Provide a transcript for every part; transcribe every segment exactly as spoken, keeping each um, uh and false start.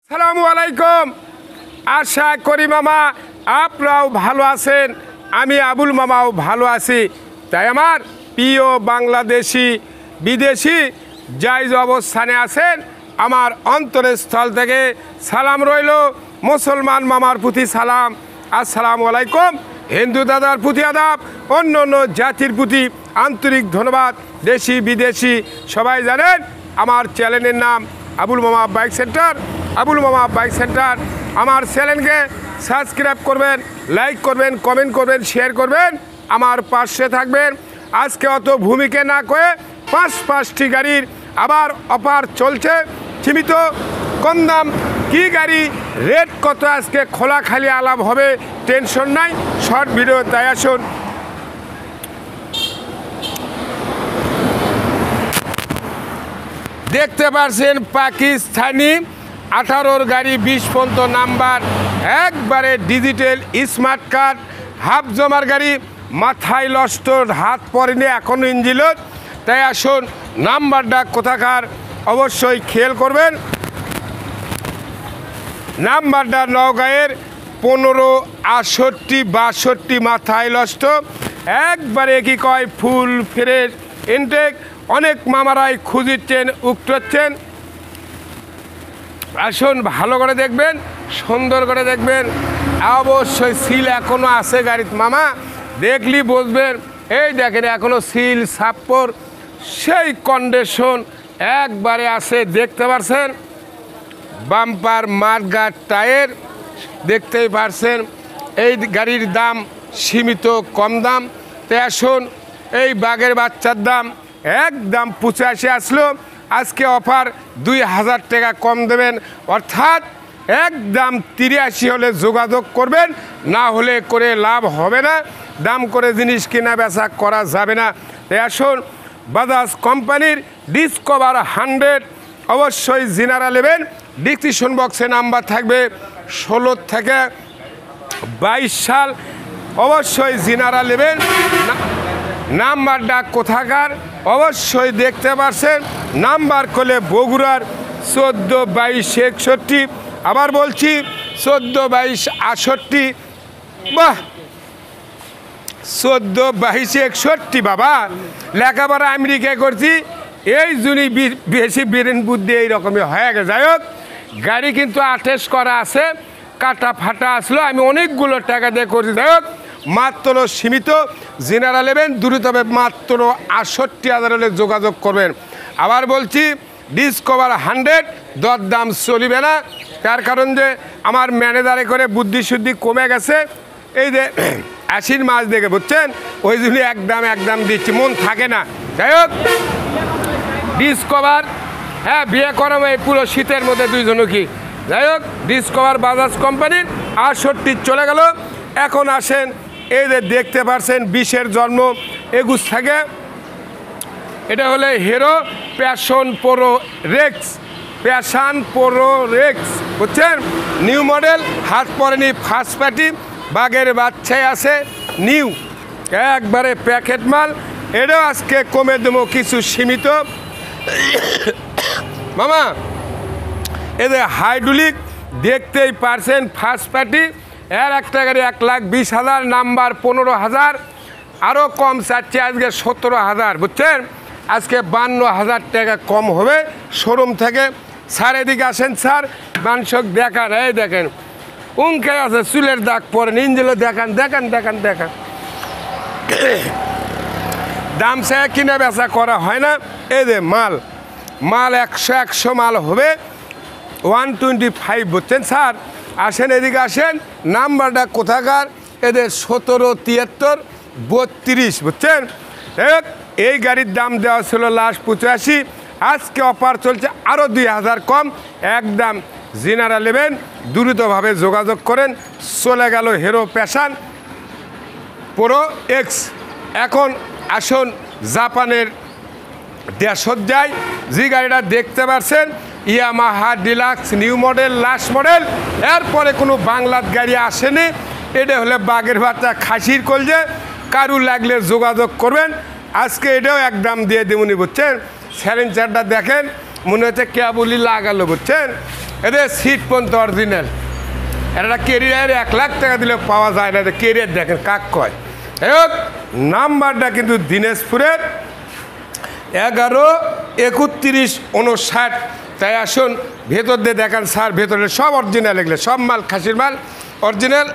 আসসালামু আলাইকুম। আশা করি মামা আপনারাও ভালো আছেন, আমি আবুল মামাও ভালো আছি। তাই আমার প্রিয় বাংলাদেশি বিদেশি যাই যে অবস্থানে আছেন, আমার অন্তরের স্থল থেকে সালাম রইল। মুসলমান মামার প্রতি সালাম, আসসালামু আলাইকুম। হিন্দু দাদার প্রতি আদাব, অন্য অন্য জাতির প্রতি আন্তরিক ধন্যবাদ। দেশি বিদেশি সবাই জানেন আমার চ্যানেলের নাম আবুল মামা বাইক সেন্টার। আবুল মামা বাইক সেন্টার আমার চ্যানেলকে সাবস্ক্রাইব করবেন, লাইক করবেন, কমেন্ট করবেন, শেয়ার করবেন, আমার পাশে থাকবেন। আজকে অত ভূমিকে না করে পাঁচ পাঁচটি গাড়ির আবার অফার চলছে, সীমিত কম দাম। কি গাড়ি, রেট কত, আজকে খোলাখালি আলাপ হবে, টেনশন নাই, শর্ট ভিডিও। তাই আসুন। দেখতে পাচ্ছেন পাকিস্তানি আঠারোর গাড়ি, বিশ পর্যন্ত নাম্বার, একবারে ডিজিটাল স্মার্ট কার্ড, হাফ জমার গাড়ি, মাথায় লস্ট, হাত পরেনি এখনও ইঞ্জিলত। তাই আসুন, নাম্বারটা কোথাকার অবশ্যই খেয়াল করবেন। নাম্বারটা নওগাঁয়ের পনেরো আটষট্টি বাষট্টি, মাথায় লস্ট, একবারে কি কয় ফুল ফ্রেশ ইনটেক। অনেক মামারাই খুঁজিচ্ছেন, উঠছেন। আসুন, ভালো করে দেখবেন, সুন্দর করে দেখবেন। অবশ্যই সিল এখনও আছে গাড়িতে মামা, দেখলি বুঝবেন। এই দেখেন এখনও সিল সাপ্পর সেই কন্ডিশন একবারে আছে, দেখতে পাচ্ছেন। বাম্পার মার্গার টায়ার দেখতেই পারছেন। এই গাড়ির দাম সীমিত কম দাম। তাই আসুন, এই বাঘের বাচ্চার দাম একদম পঁচাশি আসলো, আজকে অফার দুই হাজার টাকা কম দেবেন, অর্থাৎ একদম তিরাশি হলে যোগাযোগ করবেন, না হলে করে লাভ হবে না। দাম করে জিনিস কেনা বেচা করা যাবে না। তাই আসুন, বাজাজ কোম্পানির ডিসকভার হান্ড্রেড অবশ্যই জিনারা নেবেন। ডিসক্রিপশন বক্সে নাম্বার থাকবে, ষোলো থেকে বাইশ সাল অবশ্যই জিনারা নেবেন। নাম্বারটা কোথাকার অবশ্যই দেখতে পাচ্ছেন। নাম্বার করলে বগুড়ার চোদ্দো বাইশ একষট্টি, আবার বলছি চোদ্দো বাইশ আটষট্টি, বাহ চোদ্দো বাইশ একষট্টি। বাবা লেখাপড়া আমেরিকায় করছি, এই জন্যই বেশি ব্রেন বুদ্ধি এইরকমই হয়ে গেছে। যাই হোক, গাড়ি কিন্তু আঠাশ করা আছে, কাটা ফাটা আসলো, আমি অনেকগুলো টাকা দিয়ে করছি। যাই হোক, মাত্র সীমিত, জেনারা নেবেন দ্রুত হবে, মাত্র আটষট্টি হাজার হলে যোগাযোগ করবেন। আবার বলছি ডিসকভার হান্ড্রেড দরদাম চলিবে না, তার কারণ যে আমার ম্যানেজারে করে বুদ্ধি শুদ্ধি কমে গেছে। এই যে আশির মাছ দেখে বুঝছেন, ওই জন্য একদম একদম দিচ্ছি, মন থাকে না। যাই হোক, ডিসকভার, হ্যাঁ বিয়ে করাম এই পুরো শীতের মধ্যে দুইজনও কি। যাই হোক, ডিসকভার বাজাজ কোম্পানির আটষট্টি চলে গেল। এখন আসেন, এই যে দেখতে পাচ্ছেন বিশের জন্ম একুশ থেকে, এটা হলে হিরো প্যাশন প্রো রেক্স, প্যাশন প্রো রেক্স বুঝছেন, নিউ মডেল, হাত পরেনি, ফার্স্ট পার্টি, বাঘের বাচ্চাই আছে, নিউ একবারে প্যাকেট মাল। এটাও আজকে কমে দেবো কিছু সীমিত মামা। এদের হাইড্রোলিক দেখতেই পারছেন, ফার্স্ট পার্টি, এর একটা গাড়ি এক লাখ বিশ হাজার, নাম্বার পনেরো হাজার, আরও কম চাচ্ছে আজকে সতেরো হাজার বুঝছেন। আজকে বান্ন হাজার টাকা কম হবে শোরুম থেকে। স্যার এদিকে আসেন স্যার, মানসক দেখান, এই দেখেন উনকে আছে, চুলের দাগ পরেন, ইঞ্জিনও দেখান, দেখান দেখান দেখান। দাম সে কিনে বেচা করা হয় না। এই যে মাল মাল একশো একশো মাল হবে, ওয়ান টোয়েন্টি ফাইভ বুঝছেন। স্যার আসেন, এদিকে আসেন। নাম্বারটা কোথাকার, এদের সতেরো তিয়াত্তর বত্রিশ বুঝছেন। এই গাড়ির দাম দেওয়া ছিল লাস্ট পঁচাশি, আজকে অফার চলছে আরও দুই হাজার কম, একদম জিনারা নেবেন দ্রুতভাবে যোগাযোগ করেন। চলে গেল হিরো প্যাশন প্রো এক্স। এখন আসুন জাপানের দেশজ্জায় যে গাড়িটা দেখতে পাচ্ছেন, Yamaha deluxe new model, last model, এরপরে কোনো বাংলার গাড়ি আসেনি। এটা হলে বাঘের বাচ্চা, খাসির কলজে, কারু লাগলে যোগাযোগ করবেন। আজকে এটাও একদম দিয়ে দেবনি বুঝছেন। স্যালেঞ্জারটা দেখেন, মনে হচ্ছে কেবলই লাগালো বুঝছেন। এদের সিট পর্যন্ত অরিজিনাল। একটা কেরিয়ার এক লাখ টাকা দিলে পাওয়া যায় না, কেরিয়ার দেখেন কাক কয়। হোক নাম্বারটা কিন্তু দিনাজপুরের এগারো একত্রিশ উনষাট। তাই আসুন ভেতর দিয়ে দেখান স্যার, ভেতরে সব অরিজিনাল, এগুলো সব মাল খাসির মাল অরিজিনাল।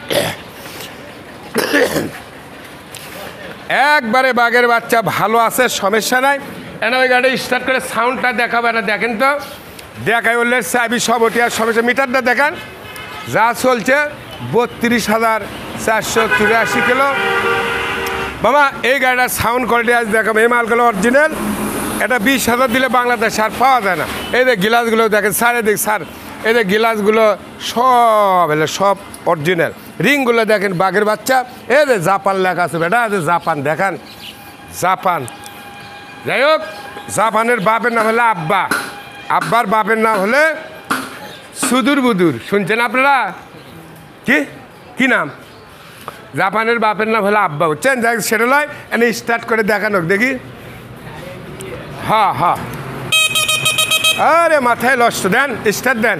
একবারে বাঘের বাচ্চা ভালো আছে, সমস্যা নাই। এনে ওই গাড়ি স্টার্ট করে সাউন্ডটা দেখাবে না, দেখেন তো দেখাই বললে চাবি সব ওটি আর সমস্যা। মিটারটা দেখান, যা চলছে বত্রিশ হাজার চারশো চুরাশি কিলো। বাবা এই গাড়িটার সাউন্ড কোয়ালিটি আজ দেখাবো। এই মালগুলো অরিজিনাল, এটা বিশ হাজার দিলে বাংলাদেশ আর পাওয়া যায় না। এই যে গিলাসগুলো দেখেন স্যার, এদিক স্যার, এই যে গিলাসগুলো সব এলে সব অরিজিনাল। রিংগুলো দেখেন বাঘের বাচ্চা, এই যে জাপান লেখা আছে বেটা, এই যে জাপান দেখান, জাপান। যাই হোক জাপানের বাপের নাম হলে আব্বা, আব্বার বাপের নাম হলে সুদূর বুদুর। শুনছেন আপনারা? কি কি নাম? জাপানের বাপের নাম হলে আব্বা, বুঝছেন? যাই সেটা নয়, এনে স্টার্ট করে দেখানো দেখি। হ্যাঁ হ্যাঁ, আরে মাথায় লস্ট, দেন স্টার্ট দেন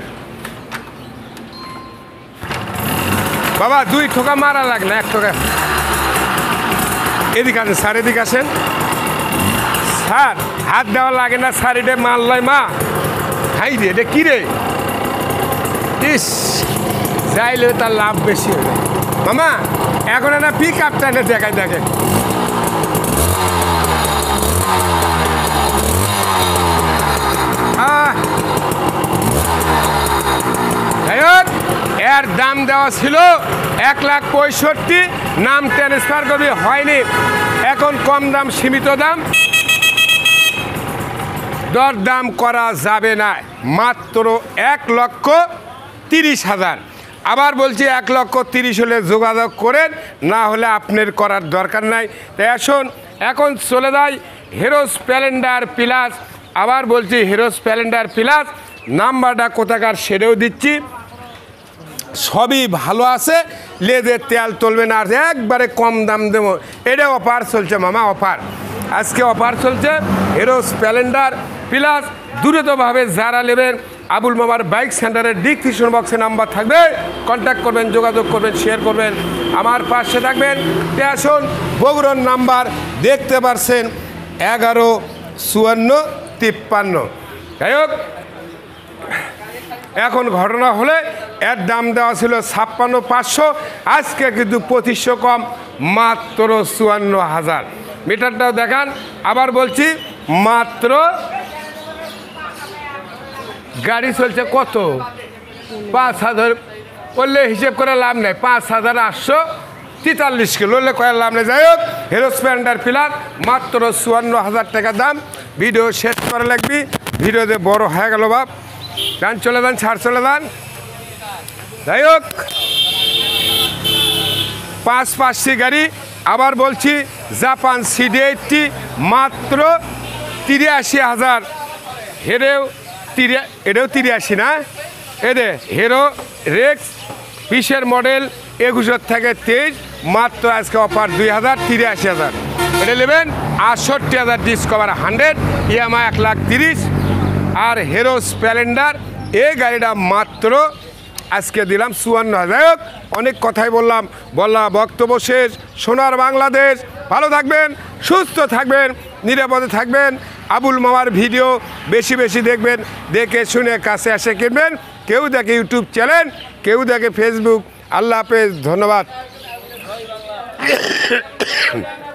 বাবা। দুই ঠোকা মারা লাগ না, এক ঠোকা। এদিকে আসেন স্যার, এদিকে আসেন স্যার। হাত দেওয়া লাগে না স্যার, এটা মাল লয় মা। হাই রে, এটা কী রে? ইস, যাইলে তার লাভ বেশি হবে মামা। এখন না পিক আপটা এনে দেখায়, দেখেন এর দাম দেওয়া ছিল এক লাখ পঁয়ষট্টি, নাম ট্রান্সফার করবি হয়নি, এখন কম দাম সীমিত দাম, দর দাম করা যাবে না, মাত্র এক লক্ষ তিরিশ হাজার। আবার বলছি এক লক্ষ তিরিশ হলে যোগাযোগ করেন, না হলে আপনার করার দরকার নাই। তাই আসুন এখন চলে যায় হিরো স্প্লেন্ডার প্লাস। আবার বলছি হিরো স্প্লেন্ডার প্লাস নাম্বারটা কোথাকার সেটাও দিচ্ছি, সবই ভালো আছে, লেজের তেল তুলবে না, আর একবারে কম দাম দেবো। এটা অফার চলছে মামা, অফার আজকে অফার চলছে হিরো স্প্লেন্ডার প্লাস। দ্রুতভাবে যারা নেবেন আবুল মামার বাইক সেন্টারের ডিসক্রিপশন বক্সে নাম্বার থাকবে, কন্ট্যাক্ট করবেন, যোগাযোগ করবেন, শেয়ার করবেন, আমার পাশে থাকবেন। তে আসুন বগুড়ার নাম্বার দেখতে পারছেন এগারো চুয়ান্ন তিপ্পান্ন। যাই হোক এখন ঘটনা হলে এর দাম দেওয়া ছিল ছাপ্পান্ন পাঁচশো, আজকে কিন্তু পঁচিশশো কম, মাত্র চুয়ান্ন হাজার। মিটারটাও দেখান, আবার বলছি মাত্র গাড়ি চলছে কত? পাঁচ হাজার বললে হিসেব করে লাভ নেই, পাঁচ হাজার আটশো তেতাল্লিশ কিলো হলে কয়ের লাভ নেই। যাই হোক হিরো স্প্লেন্ডার প্লাস মাত্র চুয়ান্ন হাজার টাকা দাম। ভিডিও শেষ করে লাগবি, ভিডিওতে বড় হয়ে গেল বাপ, যান চলে যান, ছাড় চলে যান। যাই হোক পাঁচ পাঁচটি গাড়ি, আবার বলছি জাপান সিডি এইটটি মাত্র তিরাশি হাজার। হেরেও তিরা এটাও তিরাশি না, এদে হিরো রেক্স বিশের মডেল একুশের থেকে তেইশ, মাত্র আজকে অফার দুই হাজার তিরাশি হাজার। এটা নেবেন আটষট্টি হাজার, ডিসকভার হান্ড্রেড, ইএমআই এক লাখ তিরিশ। আর হিরো স্প্লেন্ডার এই গাড়িটা মাত্র আজকে দিলাম চুয়ান্ন হাজার। হোক অনেক কথাই বললাম, বললাম বক্তব্য শেষ। সোনার বাংলাদেশ, ভালো থাকবেন, সুস্থ থাকবেন, নিরাপদে থাকবেন। আবুল মামার ভিডিও বেশি বেশি দেখবেন, দেখে শুনে কাছে এসে কিনবেন। কেউ দেখে ইউটিউব চ্যানেল, কেউ দেখে ফেসবুক। আল্লাহ হাফেজ, ধন্যবাদ।